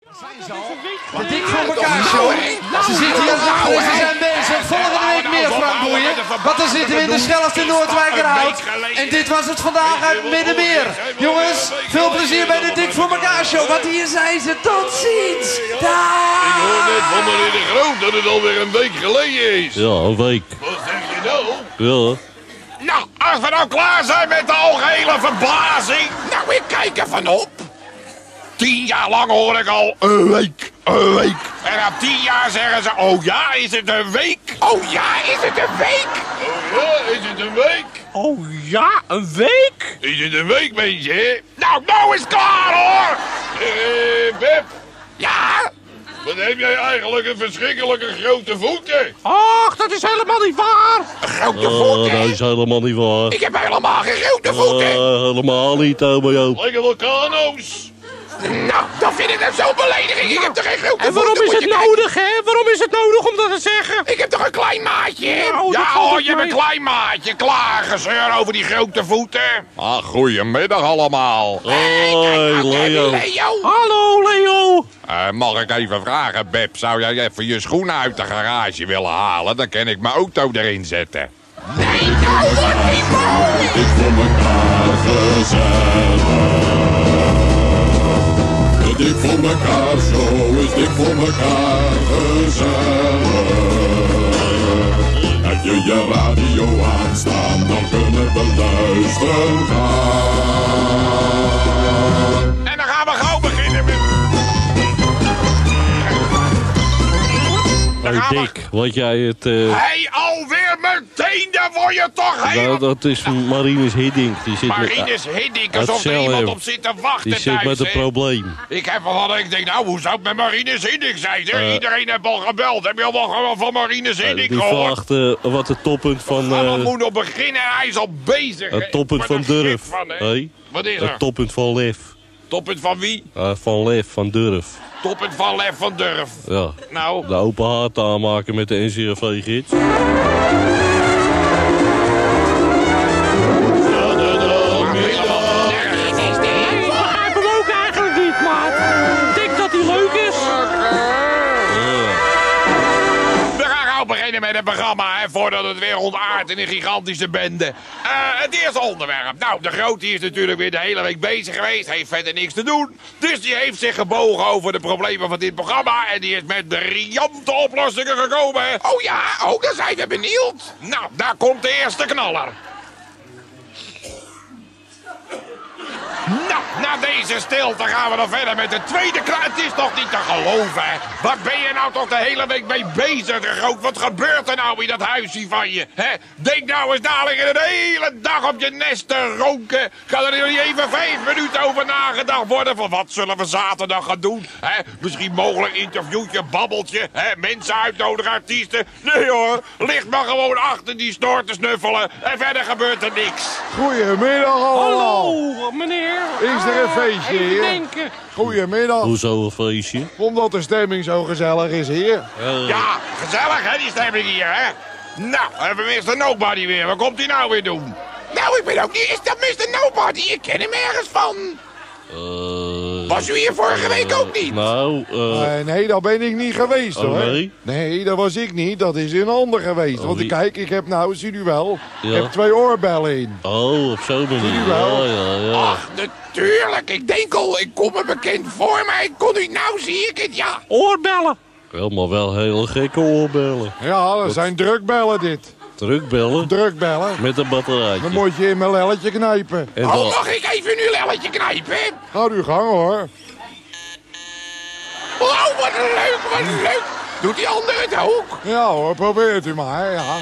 De Dik voor elkaar show. Ze zitten hier achter en ze zijn bezig. Volgende week meer, Frank Boeien. Want dan zitten we in de Schelfte Noordwijkerhout. En dit was het vandaag uit Middenmeer. Jongens, veel plezier bij de Dik voor elkaar show. Want hier zijn ze. Tot ziens. Daag. Ik hoor net van meneer De Groot dat het alweer een week geleden is. Ja, een week. Wat zeg je nou? Ja. Nou, als we nou klaar zijn met de algehele verbazing. Nou, ik kijk er van op. 10 jaar lang hoor ik al een week. En na 10 jaar zeggen ze, oh ja, is het een week? Oh ja, is het een week? Oh ja, is het een week? Oh ja, een week? Is het een week, weet je? Nou is het klaar, hoor! Beb? Ja? Wat heb jij eigenlijk een verschrikkelijke grote voeten? Ach, dat is helemaal niet waar. Grote voeten? Dat is helemaal niet waar. Ik heb helemaal geen grote voeten. Helemaal niet, Oma Joop. Lijken vulkano's. Nou, dan vind ik dat zo'n belediging. Ik heb toch geen grote voeten. En waarom is het nodig, hè? Waarom is het nodig om dat te zeggen? Ik heb toch een klein maatje? Nou, ja, hoor, je hebt een klein maatje. Klaar, gezeur over die grote voeten. Ah, goedemiddag allemaal. Hoi, Leo. Hallo, Leo. Mag ik even vragen, Beb? Zou jij even je schoenen uit de garage willen halen? Dan kan ik mijn auto erin zetten. Nee, nou, wat niet mooi. Dik voor elkaar gezellig. Dik voor elkaar, zo is dik voor elkaar gezellig. Heb je je radio aanstaan, dan kunnen we luisteren gaan. En dan gaan we gauw beginnen met... Hey Dick, wat jij het... Hey, alweer meteen, daar word je toch helemaal... dat is Marinus Hiddink. Die zit Marinus Hiddink, alsof er iemand op zit te wachten. Die zit met een probleem. Ik heb al ik denk, nou, hoe zou het met Marinus Hiddink zijn? Iedereen heeft al gebeld. Heb je al wel van Marinus Hiddink Die gehoord? vraagt wat het toppunt van... we moeten nog beginnen en hij is al bezig. Het toppunt van Durf. Hey? Wat is er? Het toppunt van Lef. Toppunt van wie? Van Lef, van Durf. Toppunt van Lef van Durf. Ja. Nou? De open haard aanmaken met de NCRV-gids. Met het programma, hè, voordat het weer ontaardt in een gigantische bende. Het eerste onderwerp. Nou, de Groot is natuurlijk weer de hele week bezig geweest. Heeft verder niks te doen. Dus die heeft zich gebogen over de problemen van dit programma. En die is met briljante oplossingen gekomen. Oh ja, dan zijn we benieuwd. Nou, daar komt de eerste knaller. Nou, na deze stilte gaan we dan verder met de tweede kraai. Het is toch niet te geloven, hè? Waar ben je nou toch de hele week mee bezig, De Groot? Wat gebeurt er nou in dat huisje van je, hè? Denk nou eens dadelijk de hele dag op je nest te ronken. Kan er niet even 5 minuten over nagedacht worden? Van wat zullen we zaterdag gaan doen, hè? Misschien mogelijk interviewtje, babbeltje, hè? Mensen uitnodigen, artiesten. Nee hoor, ligt maar gewoon achter die snor te snuffelen. En verder gebeurt er niks. Goedemiddag allemaal. Hallo, meneer. Is er een feestje even hier? denken. Goedemiddag. Hoezo een feestje? Omdat de stemming zo gezellig is hier. Ja, gezellig hè, die stemming hier, hè? Nou, hebben we Mr. Nobody weer. Wat komt hij nou weer doen? Nou, ik ben ook niet... Is dat Mr. Nobody? Ik ken hem ergens van. Was u hier vorige week ook niet? Nou, nee, dat ben ik niet geweest, hoor. Nee? Nee, dat was ik niet. Dat is een ander geweest. Want kijk, ik heb nou, ziet u wel, Ja. ik heb 2 oorbellen in. Oh, op zo'n manier. Ja. Ach, natuurlijk. Ik denk al, ik kom me bekend voor, maar ik kon u nou, zie ik het, ja. Oorbellen. Helemaal wel hele gekke oorbellen. Ja, dat zijn drukbellen dit. Drukbellen? Drukbellen. Met een batterijtje. Dan moet je in mijn lelletje knijpen. En mag ik even uw lelletje knijpen? Ga uw gang, hoor. Oh, wat leuk. Doet die ander het ook? Ja hoor, probeert u maar, ja.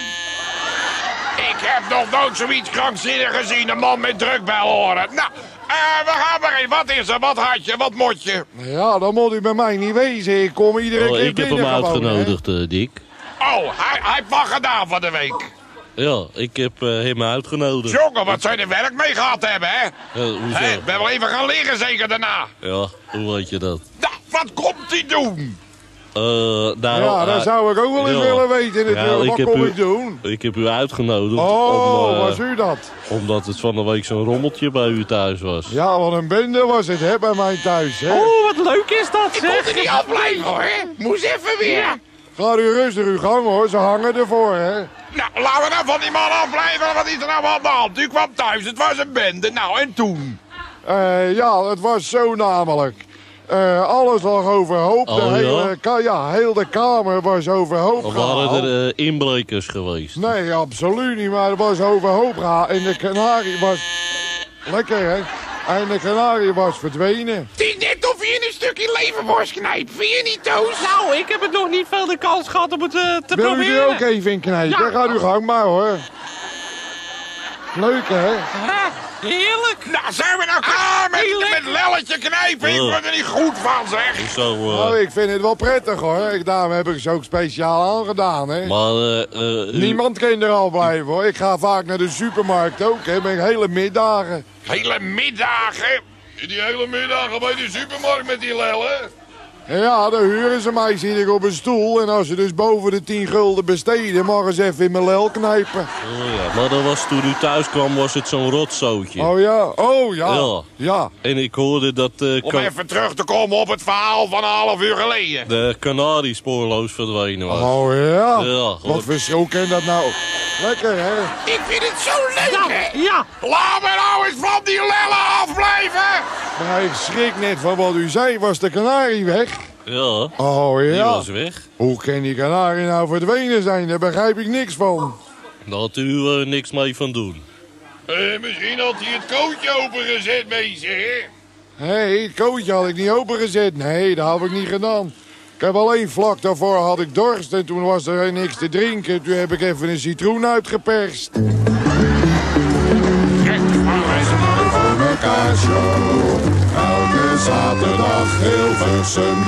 Ik heb nog nooit zoiets krankzinnig gezien. Een man met drukbelhoren. Nou, we gaan maar in. Wat is er? Wat had je? Wat moet je? Ja, dan moet u bij mij niet wezen. Ik kom iedere keer ik heb binnen hem gewoon, uitgenodigd, Dick. Oh, hij heeft wat gedaan van de week. Ja, ik heb hem uitgenodigd. Jongen, wat zou je er werk mee gehad hebben, hè? Hoezo? Ik ben wel even gaan liggen zeker daarna. Ja, hoe weet je dat? Nou, wat komt hij doen? Nou, Ja, dat zou ik ook wel eens ja. willen weten natuurlijk. Wat kom ik doen? Ik heb u uitgenodigd. Oh, was u dat? Omdat het van de week zo'n rommeltje bij u thuis was. Ja, wat een bende was het, hè, bij mij thuis, hè. Oh, wat leuk is dat, Ik kon zeg. er niet afblijven, hoor. Moest even weer. Ga u rustig uw gang, hoor. Ze hangen ervoor, hè. Nou, laten we nou van die man afblijven. Wat is er nou aan de hand? U kwam thuis, het was een bende. Nou, en toen? Ja, het was zo namelijk. Alles lag overhoop. Oh, Heel de kamer was overhoop Of gehaald. waren er inbrekers geweest? Nee, absoluut niet, maar het was overhoop gehaald. En de kanarie was... Lekker, hè? En de kanarie was verdwenen. Het is net of je in een stukje leverworst knijpt. Vind je niet, Toos? Nou, ik heb het nog niet veel de kans gehad om het te Wil u proberen. er ook even in knijpen? Ja. Ga uw gang maar, hoor. Leuk, hè? Heerlijk. Nou, zijn we nou klaar met lelletje knijpen? Ik word er niet goed van, zeg. Zo, Nou, ik vind het wel prettig, hoor. Daarom heb ik ze ook speciaal aangedaan, hè? maar Niemand kan er al blijven, hoor. Ik ga vaak naar de supermarkt ook, hè. Met hele middagen. Hele middagen. Die hele middagen bij de supermarkt met die lellen. Ja, dan huren ze mij, zit ik op een stoel. En als ze dus boven de 10 gulden besteden, mogen ze even in mijn lel knijpen. ja. Maar dat was, toen u thuis kwam, was het zo'n rotzootje. Oh ja, Ja. ja. En ik hoorde dat Om even terug te komen op het verhaal van een half uur geleden. de kanarie spoorloos verdwenen was. Oh ja? Ja, Wat voor show ken dat nou? Lekker, hè? Ik vind het zo leuk, hè? Ja. Laat me nou eens van die lellen afblijven. Maar ik schrik net van wat u zei. Was de kanarie weg? Ja, Oh die ja. was weg. Hoe kan die kanarie nou verdwenen zijn? Daar begrijp ik niks van. Daar had u niks mee van doen. Misschien had hij het kootje opengezet, meisje. Hé, het kootje had ik niet opengezet. Nee, dat heb ik niet gedaan. Ik heb alleen vlak daarvoor had ik dorst en toen was er niks te drinken. Toen heb ik even een citroen uitgeperst. Voor elkaar show. Elke zaterdag Hilversum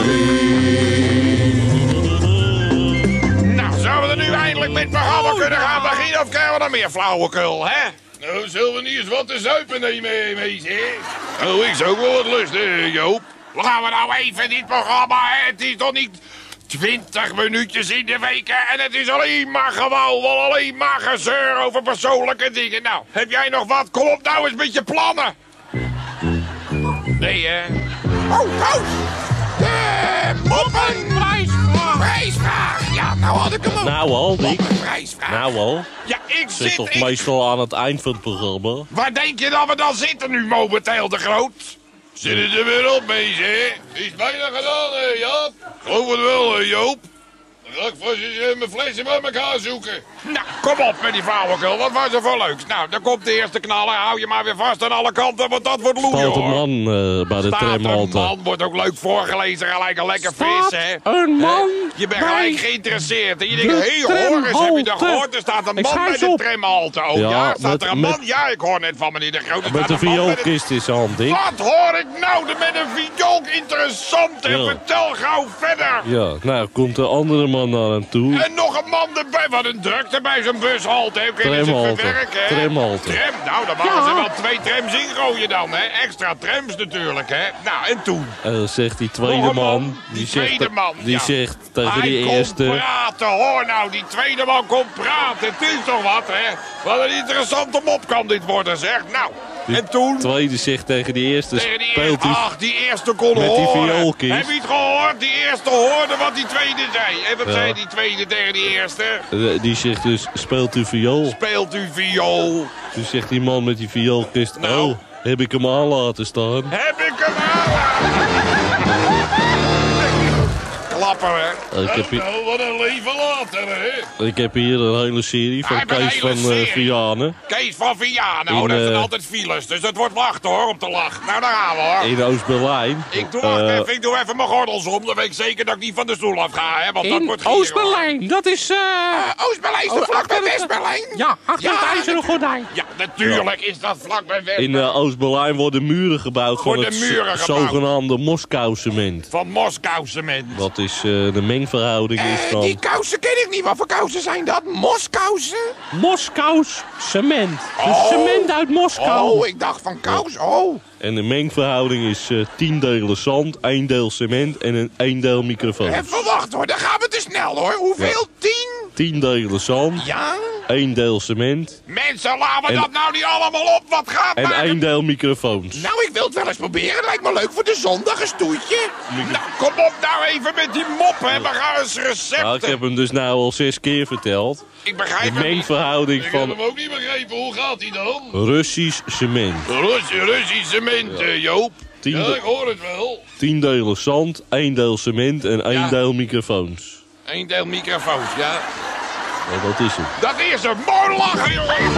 3. Nou, zouden we er nu eindelijk met het programma kunnen gaan beginnen of krijgen we dan meer flauwekul, hè? Nou, zullen we niet eens wat te zuipen nemen, meisje? Oh, ik zou ook wel wat lusten, Joop. Gaan we nou even dit programma, hè? Het is toch niet 20 minuutjes in de week, hè? En het is alleen maar gewauwel, alleen maar gezeur over persoonlijke dingen. Nou, heb jij nog wat? Kom op nou eens met je plannen. Nee, hè? Oh, de prijsvraag. Ja, nou had ik hem ook. Nou al, Dick. Prijsvraag. Nou al. Ja, ik Zit toch zit... meestal aan het eind van het programma. Waar denk je dat we dan zitten nu momenteel, de Groot? Zit het er weer op, meisje? Is bijna gedaan, hè, Jaap? Geloof het wel, hè, Joop. Dan ga ik vast eens mijn flessen bij elkaar zoeken. Nou, kom op met die flauwekul. Wat was er voor leuks? Nou, dan komt de eerste knaller. Hou je maar weer vast aan alle kanten, want dat wordt loeien, Staat een hoor. man bij de Staat een tramhalte. man, wordt ook leuk voorgelezen, gelijk een lekker vis, hè? Een man Je bent bij gelijk geïnteresseerd. En je denkt, de hé, hoor eens, heb je dat tramhalte. gehoord? Er staat een Ik man bij schrijf de op. tramhalte. Oh ja, Ja, staat er een met- man? Ja, ik hoor net van meneer de Groot. Er Met staat de een man met een- vioolkist in zijn hand, Dick. Wat hoor ik nou met een viool? Interessant, hè? Ja. Vertel gauw verder. Ja, nou komt de andere man naar hem toe. En nog een man erbij. Wat een drukte bij zo'n bushalte. Hoe kunnen ze Tramhalte. verwerken, hè? Tramhalte. Tram, nou, dan mogen ze wel 2 trams ingooien dan, hè? Extra trams natuurlijk, hè? Nou, en toen? En dan zegt die tweede Nog een man, Die tweede man, die ja. zegt tegen Hij die komt eerste... praten, hoor nou. Die tweede man komt praten. Het is toch wat, hè? Wat een interessante mop kan dit worden, zeg. Nou, en toen? tweede zegt tegen die eerste, Tegen die speelt eerste, u... ach, die eerste kon met die horen. vioolkist. Heb je het gehoord? Die eerste hoorde wat die tweede zei. En wat zei die tweede tegen die eerste? Die zegt dus, speelt u viool? Speelt u viool? Toen zegt die man met die vioolkist, Nou. oh, heb ik hem aan laten staan? Heb ik hem aan? Klapper, hè? Ik heb, hier, Nou, wat een leven later, hè? ik heb hier een hele serie van Hij heeft een Kees hele van serie. Vianen. Kees van Vianen, In, dat zijn eh, altijd files. Dus het wordt wachten, hoor, om te lachen. Nou, daar gaan we, hoor. In Oost-Berlijn. Ik doe even mijn gordels om. Dan weet ik zeker dat ik niet van de stoel af ga, hè? Want dat in wordt gieren, Oost-Berlijn. Dat is... hoor. Oost-Berlijn is toch vlak bij achter het- West-Berlijn? Ja, achter het Ja, ijzeren gordijn. Ja, natuurlijk is dat vlak bij weg. In Oost-Berlijn worden muren gebouwd van Worden het muren gebouwd. zogenaamde Moskou-cement. Van Moskou-cement. Wat is de mengverhouding is dan... Die kousen ken ik niet. Wat voor kousen zijn dat? Moskousen? Moskous cement. Dus cement uit Moskou. Oh, ik dacht van kous. Oh. En de mengverhouding is 10 delen zand, 1 deel cement en 1 deel microfoon. Even wachten hoor, dan gaan we te snel hoor. Hoeveel? 10? 10 delen zand, Ja? 1 deel cement Mensen, laten we En- dat nou niet allemaal op. Wat gaat en maar? 1 deel microfoons. Nou, ik wil het wel eens proberen. Lijkt me leuk voor de zondag, een stoetje. Nou, kom op nou even met die moppen. We gaan eens recepten. Nou, ik heb hem dus nou al 6 keer verteld. Ik begrijp De het niet. mengverhouding van ook niet begrepen. Hoe gaat hij dan? Russisch cement. Russisch cement, Joop. 10, ik hoor het wel. 10 delen zand, 1 deel cement en 1 Ja. deel microfoons. 1 deel microfoons, ja. Nou, dat is het. Dat is een mooi lachen, jongen.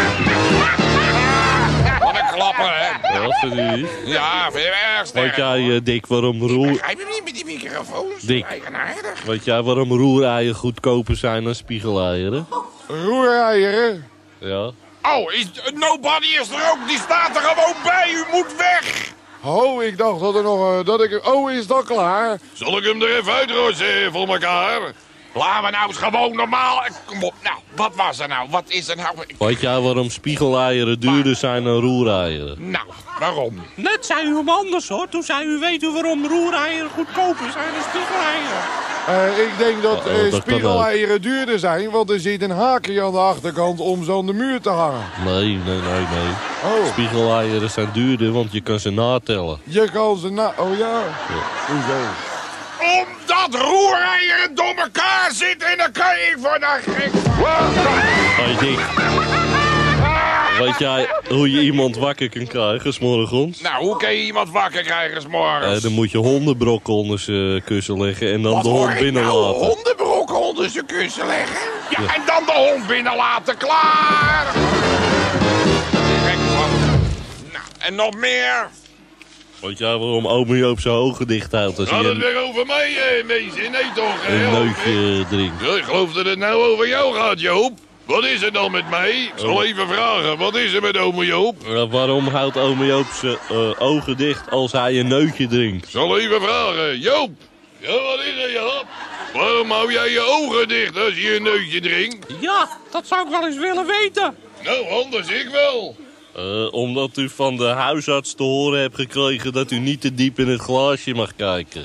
Wat een klapper, hè. Ja, vind je niet? Ja, vind je erg sterk. Weet jij, Dick, waarom Ik roer... begrijp hem niet met die microfoons. Dick. Eigenaardig. Weet jij waarom roereieren goedkoper zijn dan spiegeleieren? Roereieren. Ja. Oh, nobody is er ook. Die staat er gewoon bij. U moet weg. Oh, ik dacht dat er nog... Oh, is dat klaar? Zal ik hem er even uitrossen voor elkaar? Laten we nou eens gewoon normaal... Kom op, nou, wat was er nou? Wat is er nou? Weet jij waarom spiegeleieren duurder zijn dan roereieren? Nou, waarom? Net zei u hem anders hoor. Toen zei u, weet u waarom roereieren goedkoper zijn dan spiegeleieren? Ik denk dat dat kan spiegeleieren duurder zijn, want er zit een haakje aan de achterkant om ze aan de muur te hangen. Nee. Oh, Spiegeleieren zijn duurder, want je kan ze natellen. je kan ze Oh ja. Hoezo? Omdat roereieren door elkaar zitten en dan kan ik voor de gek van. Hey Dick, weet jij hoe je iemand wakker kan krijgen 's morgens? Nou, hoe kan je iemand wakker krijgen 's morgens? Dan moet je hondenbrokken onder zijn kussen leggen en dan Wat de hoor hond ik binnen nou? laten. Hondenbrokken onder zijn kussen leggen? Ja, en dan de hond binnen laten. Klaar! Gek van. Nou, en nog meer? Weet jij waarom ome Joop zijn ogen dicht houdt als hij een weer over mij, meisje? Nee toch? neutje drinkt? Ja, ik geloof dat het nou over jou gaat, Joop. Wat is er dan met mij? Ik zal even vragen. Wat is er met ome Joop? Waarom houdt ome Joop zijn ogen dicht als hij een neutje drinkt? Ik zal even vragen. Joop! Ja, wat is er, Joop? Waarom hou jij je ogen dicht als je een neutje drinkt? Ja, dat zou ik wel eens willen weten. Nou, anders ik wel. Omdat u van de huisarts te horen hebt gekregen dat u niet te diep in het glaasje mag kijken.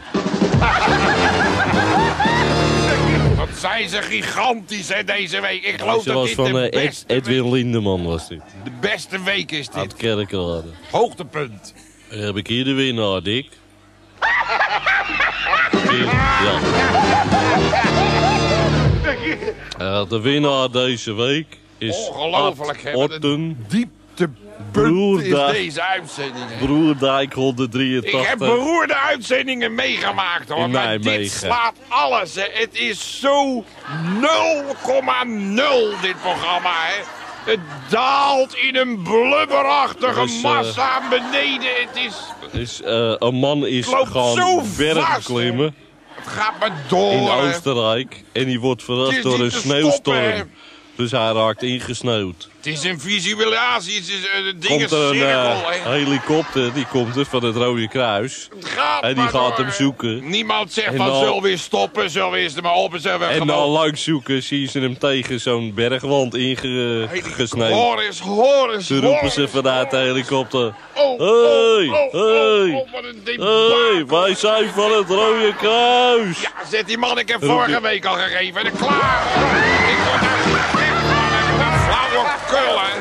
Wat zijn ze gigantisch, hè, deze week. Ik geloof Ze dat was dit van de beste, Edwin Lindeman was dit. de beste week is Uit dit. Kerkrade. Hoogtepunt. Dan heb ik hier de winnaar, Dick. Ja. De winnaar deze week is Ongelooflijk, hè, Art wat een Orten, Dieptepunt is Broerdijk. deze uitzending. Broerdijk Ik 183. heb beroerde uitzendingen meegemaakt, hoor. In Maar Nijmegen. dit slaat alles, hè. Het is zo 0,0, dit programma, hè. Het daalt in een blubberachtige Dus, massa beneden. Het is... Een man is Loopt zo gaan bergen vast, klimmen Het gaat maar door, in hè. Oostenrijk. En die wordt Het verrast is door niet een te sneeuwstorm. stoppen, Dus hij raakt ingesneeuwd. Het is een visualisatie, het is een ding Komt er een cirkel, hè. helikopter, die komt dus van het Rode Kruis. Het gaat En die maar gaat door, hem hè. zoeken. Niemand zegt En van, dan- zullen we weer stoppen, zullen we eerst er maar op en zullen we En na gewoon... lang zoeken zien ze hem tegen zo'n bergwand ingesneeuwd. Horis, Toen roepen ze vanuit de helikopter. Oh, Hey, hey, wat een debakel. hey, wij zijn van het Rode Kruis. Ja, zet die man, ik heb vorige week al gegeven. En klaar. Ik word daar flauwekul, hè.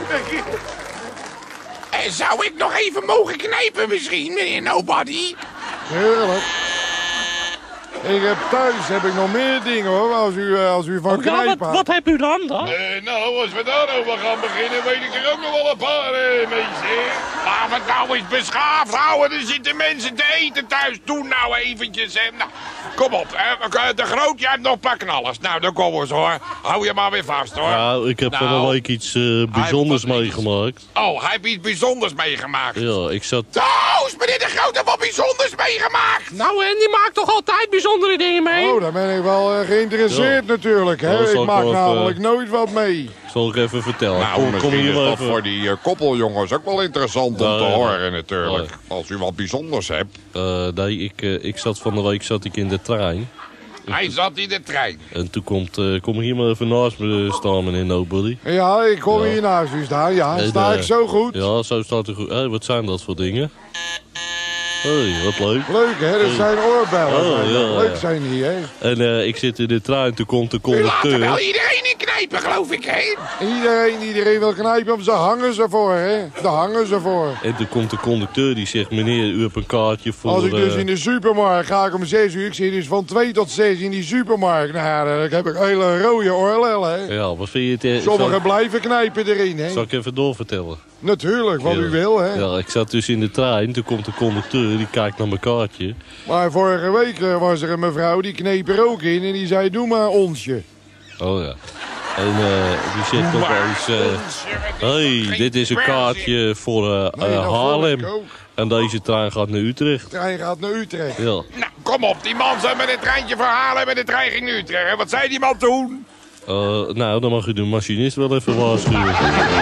En zou ik nog even mogen knijpen misschien, meneer Nobody? Heerlijk. Thuis heb ik nog meer dingen hoor, als u van Ja, knijpen wat, wat heb u dan? Nou, als we daarover gaan beginnen, weet ik er ook nog wel een paar, mensen. Laten we het nou eens beschaafd houden. Er zitten mensen te eten thuis. Doe nou eventjes, hè. Nou, kom op, de Groot, jij hebt nog een paar knallers. Nou, dan komen we eens, hoor. Hou je maar weer vast, hoor. Nou, ik heb van een week iets bijzonders meegemaakt. Oh, hij heeft iets bijzonders meegemaakt. Ja, ik zat... Toos, meneer de Groot heeft wat bijzonders meegemaakt. Nou, en die maakt toch altijd bijzondere dingen mee? Oh, daar ben ik wel geïnteresseerd natuurlijk. Ja, Hè? zal Ik ik maak wel even- namelijk nooit wat mee. Zal ik even vertellen. Nou, kom misschien hier is maar dat even. voor die koppeljongens ook wel interessant om te ja. horen natuurlijk. Als u wat bijzonders hebt. Nee, ik zat van de week in de trein. Hij zat in de trein. En toen kom hier maar even naast me staan, meneer Nobody. Ja, ik kom hier naast u staan. Ja, En, sta ik zo goed? Ja, zo staat er goed. Hé, wat zijn dat voor dingen? Hé, wat leuk. Leuk, hè? Dat zijn oorbellen. Oh, zijn dat. ja, Leuk ja. zijn die, hè? En ik zit in de trein, toen komt de U laat er wel conducteur. iedereen in knijpen, geloof ik, hè? Iedereen wil knijpen, maar ze hangen ze voor, hè? Daar hangen ze voor. En toen komt de conducteur die zegt, meneer, u hebt een kaartje voor... Als ik dus in de supermarkt ga ik om 6 uur. Ik zit dus van 2 tot 6 in die supermarkt. Nou ja, dan heb ik hele rode oorlellen, hè? Ja, wat vind je het? Sommigen blijven knijpen erin, hè? Zal ik even doorvertellen? Natuurlijk, wat u wil, hè? Ja, ik zat dus in de trein, toen komt de conducteur, die kijkt naar mijn kaartje. Maar vorige week was er een mevrouw, die kneep er ook in. En die zei, doe maar onsje. Oh ja. En die zegt ook wel eens... Hey, dit is een kaartje voor Nee, dat vond Haarlem. ik ook. En deze trein gaat naar Utrecht. De trein gaat naar Utrecht. Ja. Nou, kom op, die man zat met een treintje verhalen met de trein ging naar Utrecht. En wat zei die man toen? Nou, dan mag u de machinist wel even waarschuwen.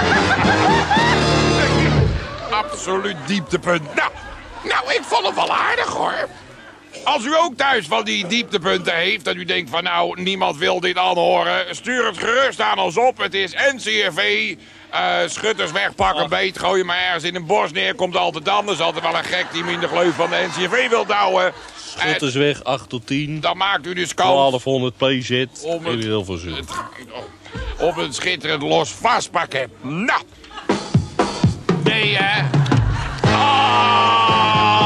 Absoluut dieptepunt. Nou, ik vond het wel aardig, hoor. Als u ook thuis van die dieptepunten heeft... en u denkt van nou, niemand wil dit aanhoren... stuur het gerust aan ons op. Het is NCRV. Schutters wegpakken, beet, gooi je maar ergens in een bos neer. Komt altijd anders. Altijd wel een gek die hem in de gleuf van de NCRV wil douwen. Schutters weg, 8 tot 10. Dan maakt u dus kans 1200 PZ om in het- Hilversum. op een schitterend los vastpakken. Nou. Nee, hè. Ah.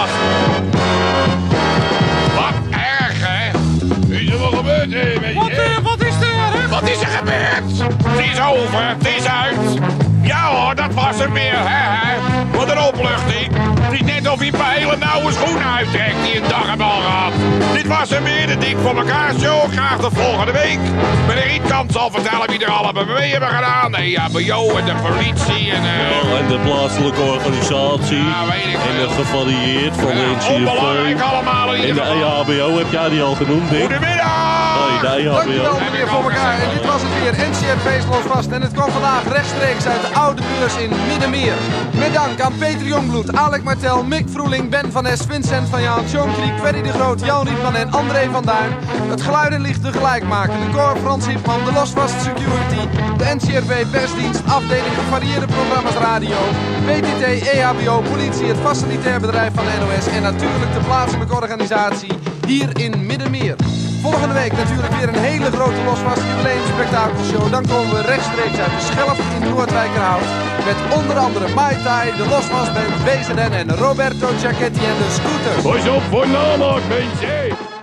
Wat erg, hè. Is er wel gebeurd, hè? Wat is er, hè? Wat is er gebeurd? Het is over, het is uit. Ja hoor, dat was er weer, hè. Wat een opluchting. Het is net of hij een hele nauwe schoenen uittrekt die een dag hebben al gehad. Dit was er weer, de Dik voor elkaar show. Graag tot volgende week. Meneer Rietkamp zal vertellen wie er allemaal mee hebben gedaan. De EHBO en de politie en... En de plaatselijke organisatie. Ja, weet ik En veel. het gevarieerd van de onbelangrijk NCRV. allemaal in En ieder de geval. EHBO, heb jij die al genoemd, Dick? Goedemiddag! Hey, de EHBO. Dankjewel meneer Voor elkaar. En dit was het weer. NCRV Los Vast. En het kwam vandaag rechtstreeks uit de oude beurs in Middenmeer. Met dank aan Peter Jongbloed, Alec Martel, Mick Vroeling, Ben van Es, Vincent van Jaan, John Kriek, Ferry de Groot, Jan Rietman en André van Duin. Het geluid en licht tegelijk maken. De Cor Frans Hiepman, de Los Vast Security, de NCRV persdienst, afdeling gevarieerde programma's radio, PTT, EHBO, politie, het facilitair bedrijf van de NOS en natuurlijk de plaatselijke organisatie hier in Middenmeer. Volgende week natuurlijk weer een hele grote Losvast jubileumspektakelshow. Dan komen we rechtstreeks uit de Schelp in Noordwijkerhout. Met onder andere Mai Tai, de Losvast Band, BZN en Roberto Giacchetti en de Scooters. Pas op voor namaak, mensen!